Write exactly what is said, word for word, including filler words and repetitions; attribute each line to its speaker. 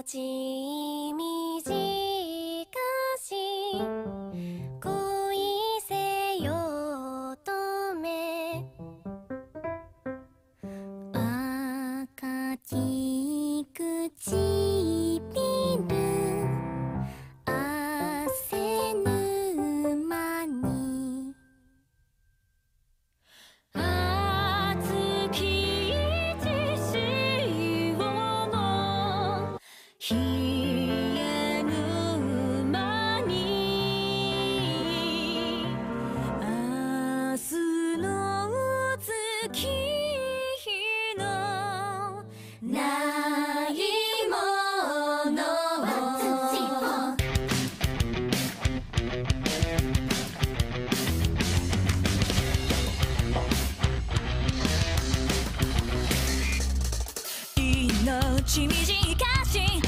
Speaker 1: ち短し恋せよ乙女赤き唇汗沼に熱き血潮の冷え沼に明日の月日のないものを命短し